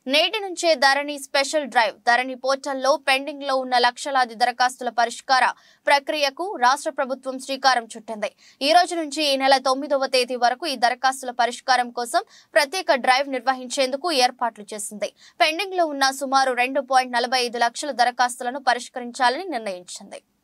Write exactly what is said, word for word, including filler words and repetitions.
నేటి నుంచే ధరణి special drive ధరణి పోర్టల్లో పెండింగ్ లో ఉన్న లక్షలాది దరఖాస్తుల పరిష్కార ప్రక్రియకు రాష్ట్ర ప్రభుత్వం శ్రీకారం చుట్టింది. ఈ రోజు నుంచి ఈ నెల తొమ్మిదవ తేదీ వరకు ఈ దరఖాస్తుల పరిష్కారం కోసం ప్రత్యేక డ్రైవ్ నిర్వహించేందుకు ఏర్పాట్లు చేసింది. పెండింగ్ లో ఉన్న సుమారు రెండు పాయింట్ నలభై ఐదు లక్షల దరఖాస్తులను పరిష్కరించాలని నిర్ణయించింది.